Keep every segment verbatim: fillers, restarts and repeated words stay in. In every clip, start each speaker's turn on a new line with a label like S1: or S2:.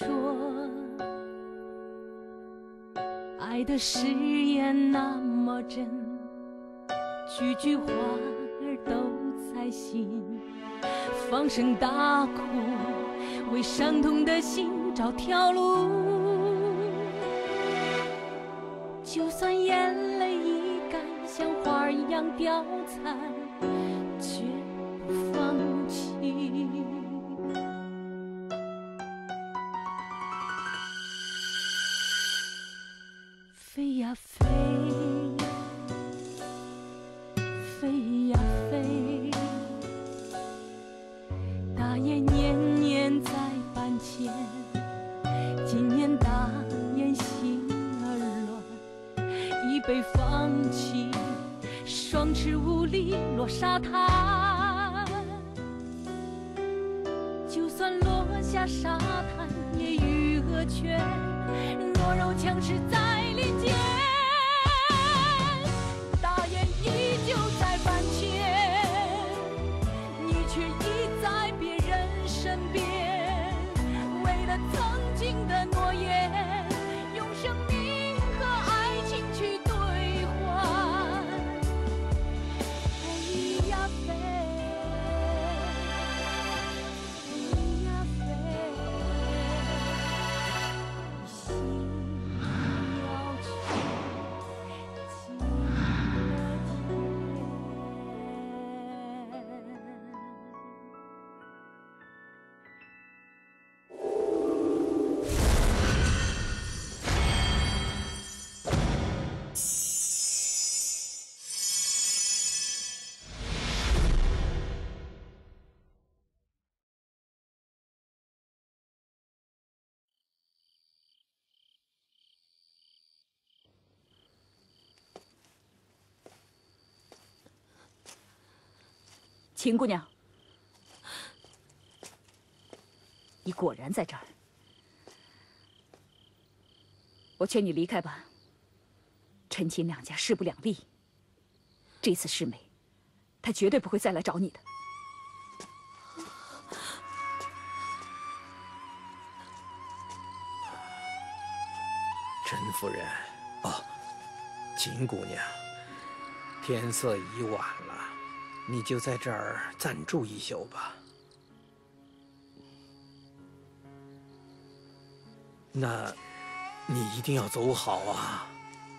S1: 说，爱的誓言那么真，句句话儿都在心，放声大哭，为伤痛的心找条路。就算眼泪已干，像花儿一样凋残，绝不放弃。飞呀飞，飞呀飞，大雁年年在搬迁，今年大雁心儿乱，已被放弃，双翅无力落沙滩。就算落下沙滩，也与鹅泉，弱肉强食在林间。大雁依旧在搬迁，你却已在别人身边。为了曾经的诺言，用生命和爱情去兑换。飞呀飞，飞呀飞，心要去近的
S2: 秦姑娘，你果然在这儿。我劝你离开吧。陈秦两家势不两立，这次世美，她绝对不会再来找你的。
S3: 陈夫人，哦，秦姑娘，天色已晚了。你就在这儿暂住一宿吧。那，你一定要走好啊！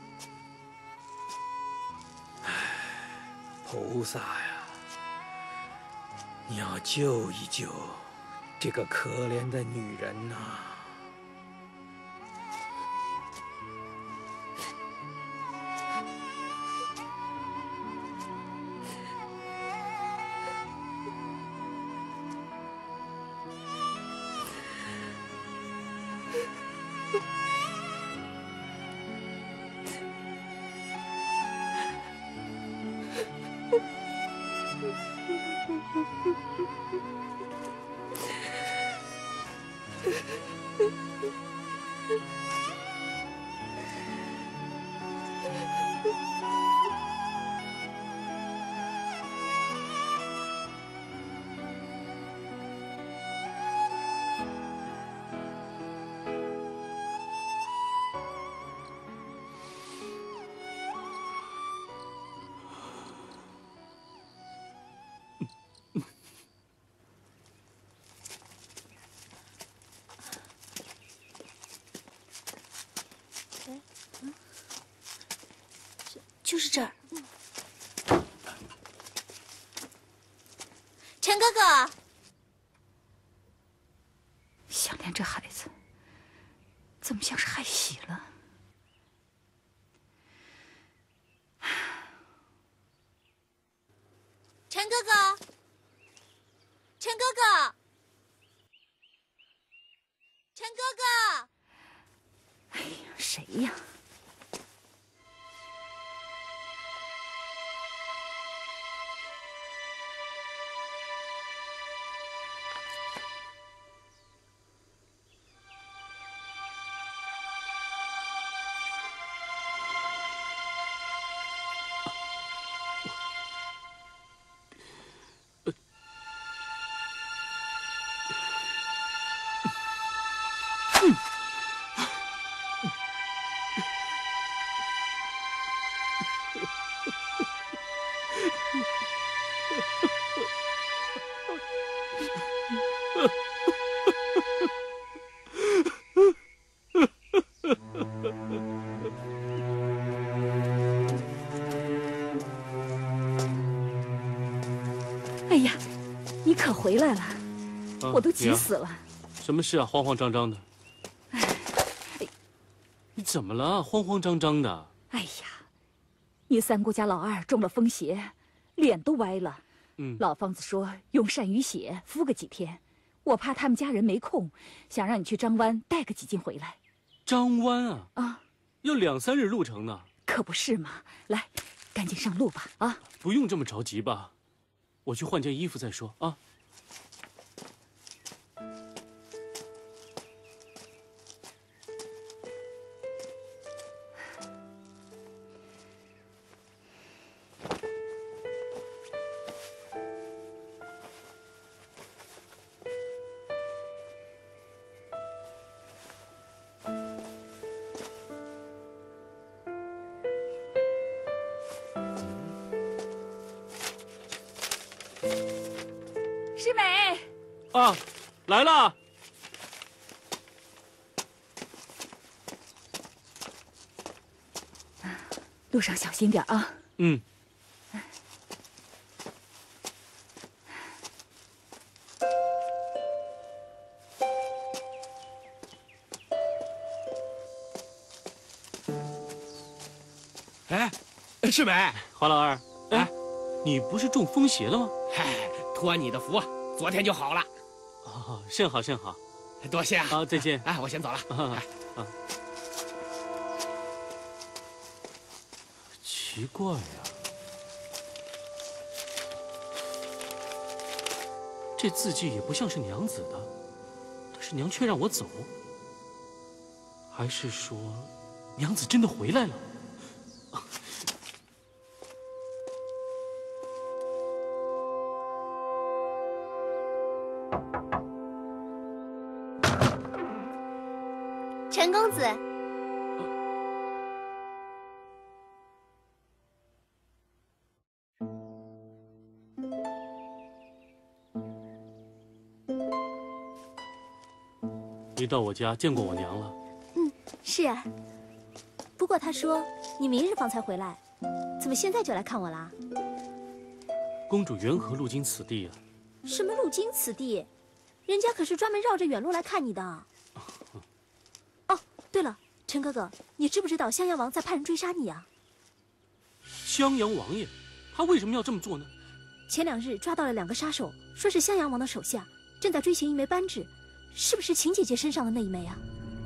S3: 唉，菩萨呀，你要救一救这个可怜的女人呐！
S4: 就是这儿。陈哥哥，
S2: 香莲这孩子，怎么像是害喜了？
S4: 陈哥哥，陈哥哥，陈哥哥！
S2: 哎呀，谁呀？ 回来了，
S5: 啊、
S2: 我都急死了。
S5: 什么事啊？慌慌张张的。
S2: 哎，
S5: 你怎么了？慌慌张张的。
S2: 哎呀，你三姑家老二中了风邪，脸都歪了。
S5: 嗯，
S2: 老方子说用鳝鱼血敷个几天，我怕他们家人没空，想让你去张湾带个几斤回来。
S5: 张湾啊？
S2: 啊，
S5: 要两三日路程呢。
S2: 可不是嘛！来，赶紧上路吧！啊，
S5: 不用这么着急吧？我去换件衣服再说啊。
S2: 师美
S5: 啊，来了。
S2: 路上小心点啊。
S5: 嗯。
S6: 哎，世美，
S5: 华老二，哎，你不是中风邪了吗？
S6: 嗨，托你的福，昨天就好了。
S5: 哦，甚好甚好，
S6: 多谢啊！
S5: 啊，再见。
S6: 哎，我先走了。
S5: 啊啊！奇怪呀，这字迹也不像是娘子的，但是娘却让我走，还是说娘子真的回来了？
S4: 陈公子，
S5: 你到我家见过我娘了？
S4: 嗯，是啊。不过他说你明日方才回来，怎么现在就来看我啦？
S5: 公主缘何路经此地啊？
S4: 什么路经此地？人家可是专门绕着远路来看你的。哦，对了，陈哥哥，你知不知道襄阳王在派人追杀你啊？
S5: 襄阳王爷，他为什么要这么做呢？
S4: 前两日抓到了两个杀手，说是襄阳王的手下，正在追寻一枚扳指，是不是秦姐姐身上的那一枚啊？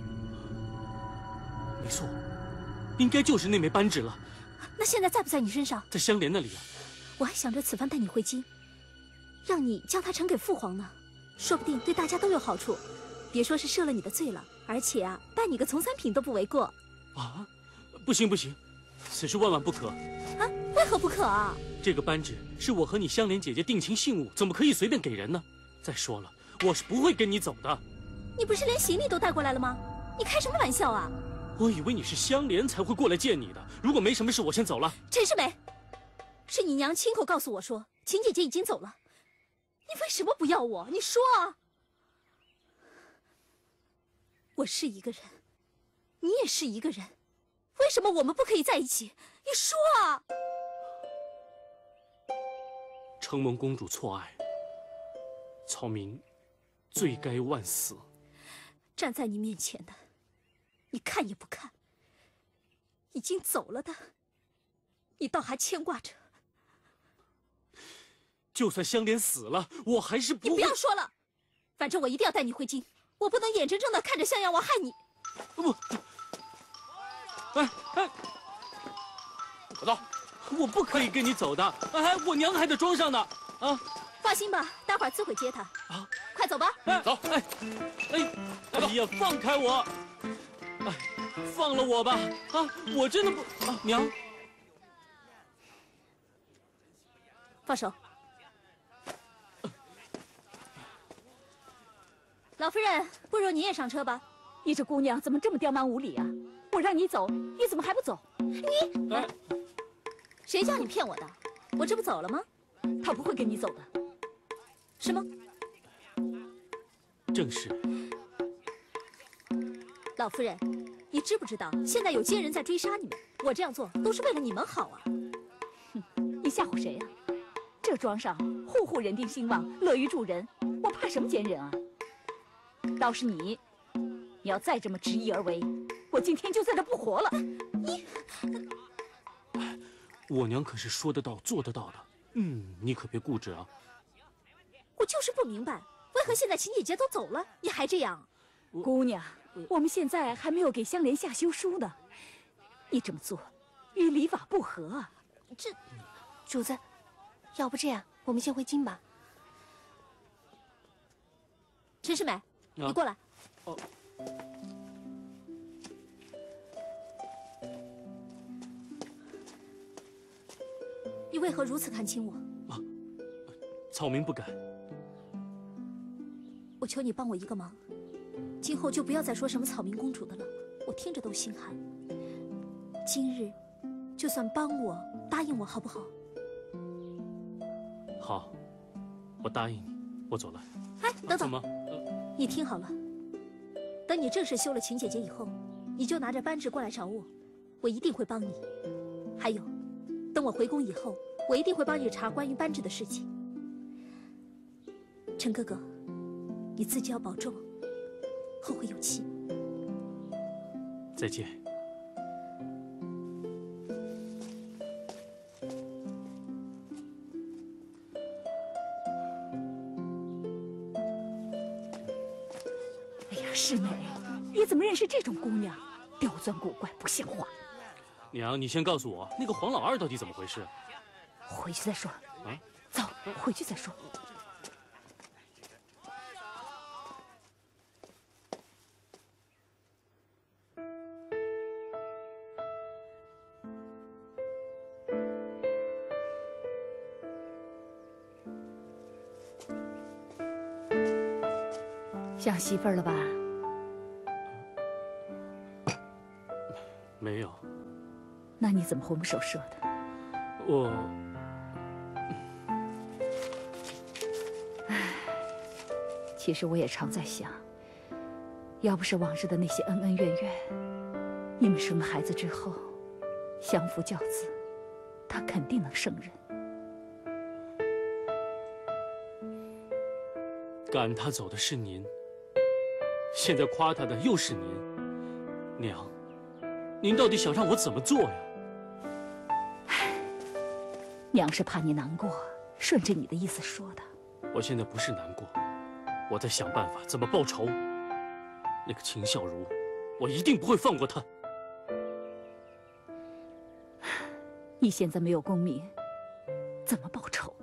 S5: 没错，应该就是那枚扳指了。
S4: 那现在在不在你身上？
S5: 在香莲那里啊。
S4: 我还想着此番带你回京，让你将它呈给父皇呢，说不定对大家都有好处。别说是赦了你的罪了，而且啊，拜你个从三品都不为过。
S5: 啊，不行不行，此事万万不可。
S4: 啊，为何不可啊？
S5: 这个扳指是我和你香莲姐姐定情信物，怎么可以随便给人呢？再说了，我是不会跟你走的。
S4: 你不是连行李都带过来了吗？你开什么玩笑啊？
S5: 我以为你是香莲才会过来见你的。如果没什么事，我先走了。
S4: 陈世美，是你娘亲口告诉我说秦姐姐已经走了，你为什么不要我？你说啊！我是一个人，你也是一个人，为什么我们不可以在一起？你说啊！
S5: 承蒙公主错爱，曹明罪该万死。
S4: 站在你面前的，你看也不看；已经走了的，你倒还牵挂着。
S5: 就算香莲死了，我还是不会。
S4: 你不要说了，反正我一定要带你回京，我不能眼睁睁的看着襄阳王害你。
S5: 不，哎哎，
S6: 我走。
S5: 我不可以跟你走的，哎，我娘还得装上呢，啊！
S4: 放心吧，待会儿自会接她。
S5: 啊，
S4: 快走吧。
S5: 哎，
S6: 走，
S5: 哎，哎，哎呀，放开我！哎，放了我吧！啊，我真的不……啊，娘，
S4: 放手。老夫人，不如你也上车吧。
S2: 你这姑娘怎么这么刁蛮无理啊？我让你走，你怎么还不走？
S4: 你，
S5: 哎，
S4: 谁叫你骗我的？我这不走了吗？
S2: 他不会跟你走的。
S4: 什么？
S5: 正是。
S4: 老夫人，你知不知道现在有奸人在追杀你们？我这样做都是为了你们好啊！
S2: 哼，你吓唬谁呀？这庄上户户人丁兴旺，乐于助人， 怕什么奸人啊？倒是你，你要再这么执意而为，我今天就在这不活了。你，
S5: 我娘可是说得到做得到的。嗯，你可别固执啊。
S4: 我就是不明白，为何现在秦姐姐都走了，你还这样？
S2: 姑娘，我们现在还没有给香莲下休书呢，你这么做与礼法不合啊。
S7: 这，主子，要不这样，我们先回京吧。
S4: 陈世美，啊、你过来。
S5: 哦。
S4: 你为何如此看轻我？
S5: 啊，草民不敢。
S4: 我求你帮我一个忙，今后就不要再说什么草民公主的了，我听着都心寒。今日，就算帮我，答应我好不好？
S5: 好，我答应你，我走了。
S4: 哎，等等，
S5: 怎么？呃、
S4: 你听好了，等你正式休了秦姐姐以后，你就拿着扳指过来找我，我一定会帮你。还有，等我回宫以后，我一定会帮你查关于扳指的事情。陈哥哥，你自己要保重，后会有期。
S5: 再见。
S2: 哎呀，世美，你怎么认识这种姑娘？刁钻古怪，不像话。
S5: 娘，你先告诉我，那个黄老二到底怎么回事？
S2: 回去再说。
S5: 啊，
S2: 走，回去再说。想媳妇儿了吧？
S5: 没有。
S2: 那你怎么魂不守舍的？
S5: 我……
S2: 唉，其实我也常在想，要不是往日的那些恩恩怨怨，你们生了孩子之后，相夫教子，他肯定能胜任。
S5: 赶他走的是您，现在夸他的又是您，娘，您到底想让我怎么做呀？
S2: 娘是怕你难过，顺着你的意思说的。
S5: 我现在不是难过，我在想办法怎么报仇。那个秦孝如，我一定不会放过他。
S2: 你现在没有功名，怎么报仇？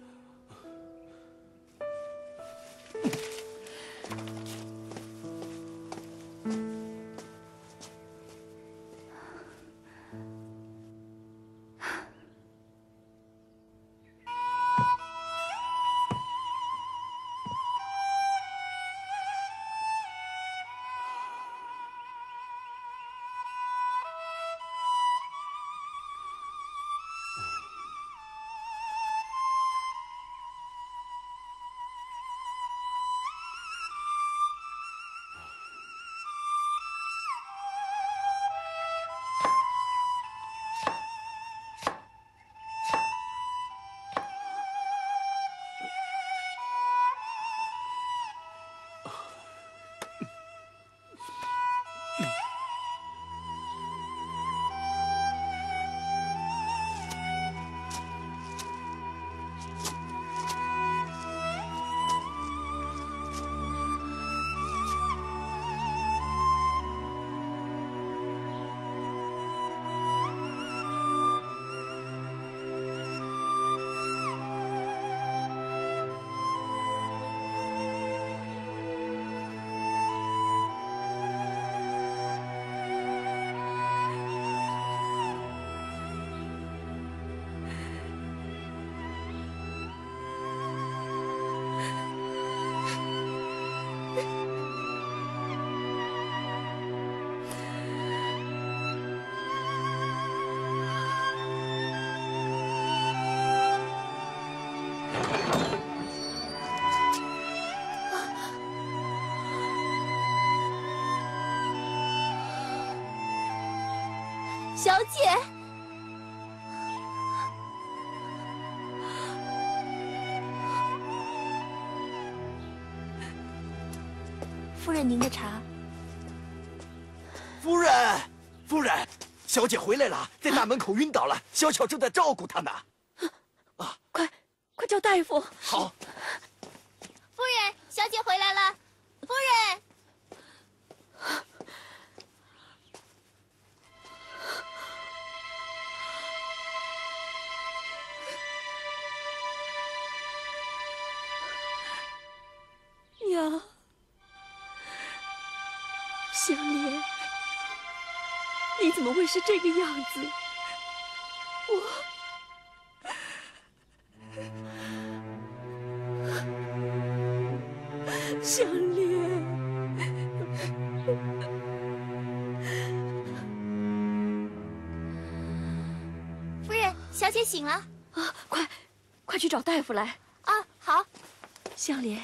S4: 小姐，
S7: 您的茶。
S8: 夫人，夫人，小姐回来了，在大门口晕倒了，小巧正在照顾她呢。
S7: 啊，快，快叫大夫！
S8: 好。
S7: 夫人，小姐回来了。夫人。
S4: 娘，香莲，你怎么会是这个样子？我，香莲，
S7: 夫人，小姐醒了
S4: 啊！快，快去找大夫来
S7: 啊！好，
S4: 香莲。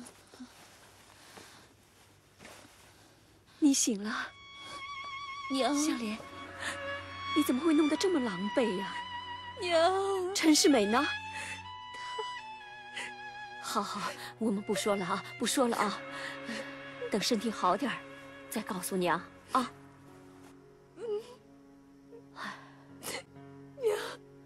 S4: 你醒了，
S7: 娘。
S4: 香莲，你怎么会弄得这么狼狈呀？
S7: 娘，
S4: 陈世美呢？好好，我们不说了啊，不说了啊，等身体好点儿，再告诉娘啊。
S7: 嗯。娘。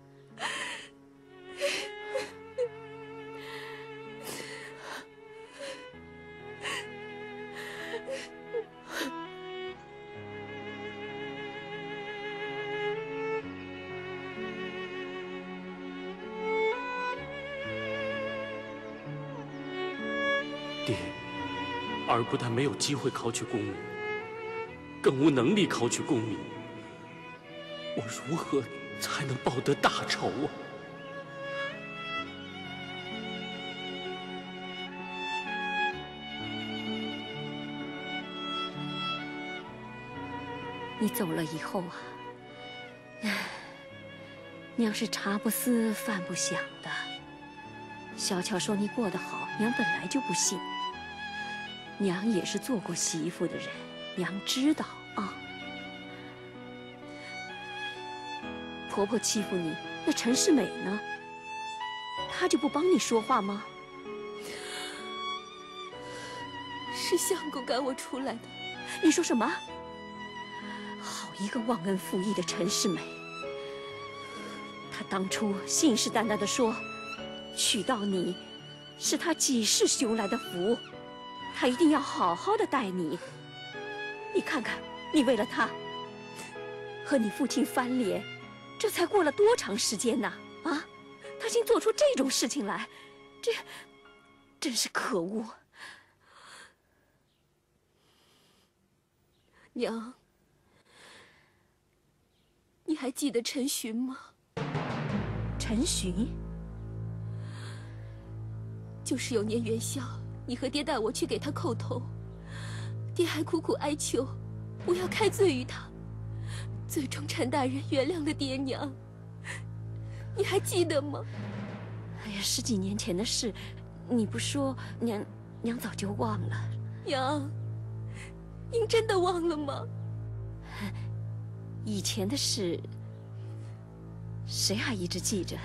S5: 爹，儿不但没有机会考取功名，更无能力考取功名。我如何才能报得大仇啊？
S4: 你走了以后啊，唉，娘是茶不思饭不想的。小巧说你过得好，娘本来就不信。 娘也是做过媳妇的人，娘知道啊。婆婆欺负你，那陈世美呢？她就不帮你说话吗？
S7: 是相公赶我出来的。
S4: 你说什么？好一个忘恩负义的陈世美！她当初信誓旦旦地说，娶到你，是她几世修来的福。 他一定要好好的待你。你看看，你为了他和你父亲翻脸，这才过了多长时间呢？啊，他竟做出这种事情来，这真是可恶！
S7: 娘，你还记得陈寻吗？
S4: 陈寻，
S7: 就是有年元宵。 你和爹带我去给他叩头，爹还苦苦哀求，不要开罪于他。最终陈大人原谅了爹娘，你还记得吗？
S4: 哎呀，十几年前的事，你不说，娘娘早就忘了。
S7: 娘，您真的忘了吗？
S4: 以前的事，谁还一直记着？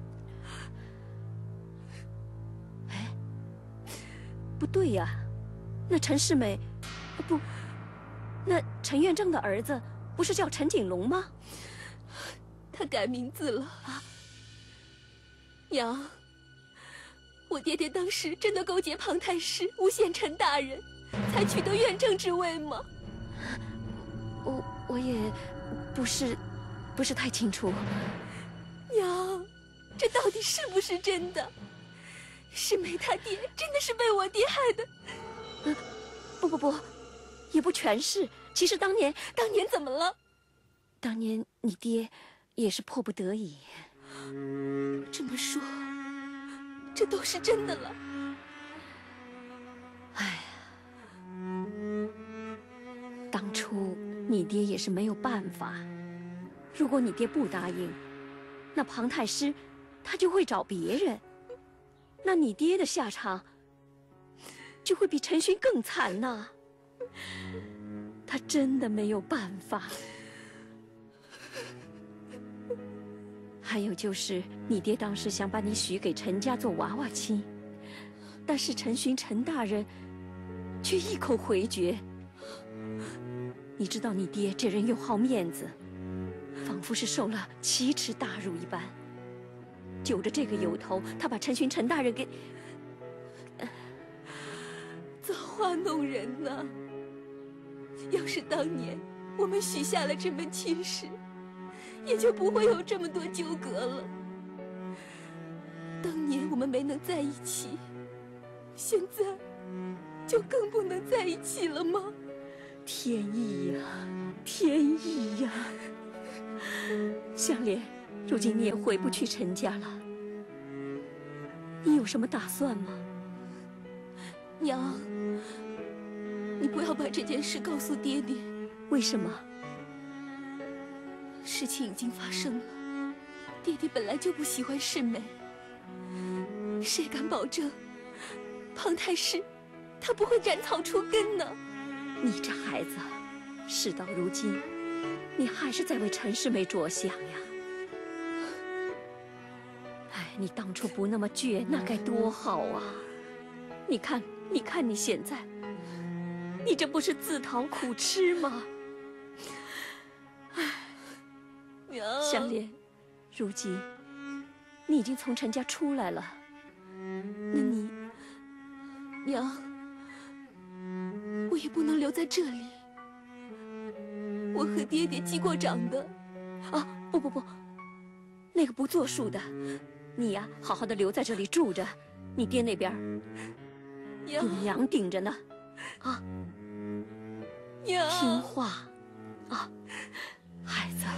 S4: 不对呀，那陈世美，不，那陈元正的儿子不是叫陈景龙吗？
S7: 他改名字了啊！娘，我爹爹当时真的勾结庞太师，诬陷陈大人，才取得元正之位吗？
S4: 我我也不是，不是太清楚。
S7: 娘，这到底是不是真的？ 世美他爹真的是被我爹害的，
S4: 嗯，不不不，也不全是。其实当年，
S7: 当年怎么了？
S4: 当年你爹也是迫不得已。
S7: 这么说，这都是真的了。
S4: 哎呀，当初你爹也是没有办法。如果你爹不答应，那庞太师他就会找别人。 那你爹的下场就会比陈寻更惨呐！他真的没有办法。还有就是，你爹当时想把你许给陈家做娃娃亲，但是陈寻陈大人
S7: 却一口回绝。你知道你爹这人又好面子，仿佛是受了奇耻大辱一般。就着这个由头，他把陈勋陈大人给……
S1: 造化弄人呐！要是当年我们许下了这门亲事，也就不会有这么多纠葛了。当年我们没能在一起，现在就更不能在一起了吗？
S7: 天意呀，天意呀！香莲，如今你也回不去陈家了，你有什么打算吗？
S1: 娘，你不要把这件事告诉爹爹。
S7: 为什么？
S1: 事情已经发生了，爹爹本来就不喜欢世美，谁敢保证庞太师他不会斩草除根呢？
S7: 你这孩子，事到如今，你还是在为陈世美着想呀。哎，你当初不那么倔，那该多好啊！你看，你看你现在，你这不是自讨苦吃吗？
S1: 娘，
S7: 香莲，如今你已经从陈家出来了，那你，
S1: 娘，我也不能留在这里。我和爹爹击过掌的。
S7: 啊，不不不，那个不作数的，你呀，好好的留在这里住着，你爹那边有娘顶着呢，啊，
S1: 娘，
S7: 听话，啊，孩子。